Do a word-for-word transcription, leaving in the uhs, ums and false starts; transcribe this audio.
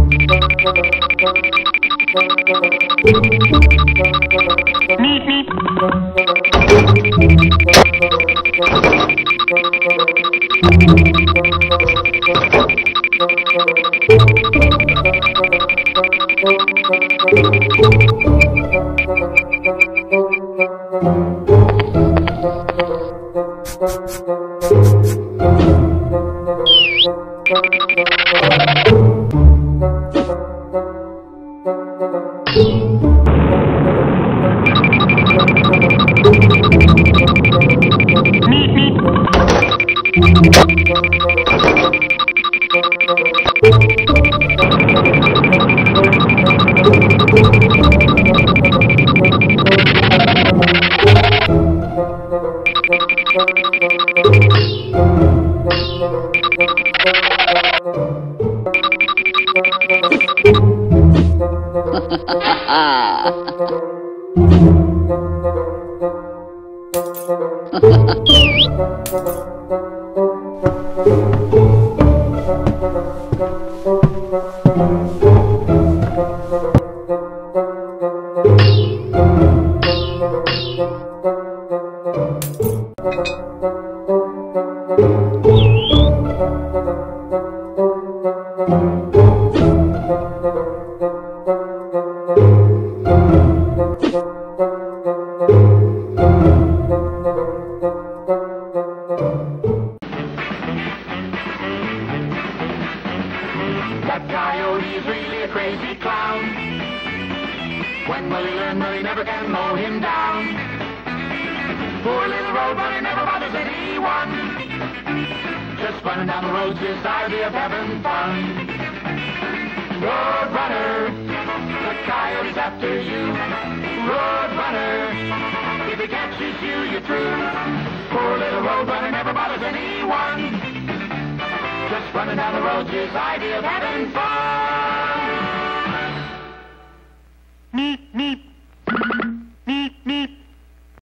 That coyote's really a crazy clown. When will he learn? Well, he never can mow him down. Poor little road runner never bothers anyone. Just running down the road's his idea of having fun. Road runner, the coyote's after you. Road runner, if he catches you, you're through. Poor little road runner never bothers anyone. Just running down the road's his idea of having fun.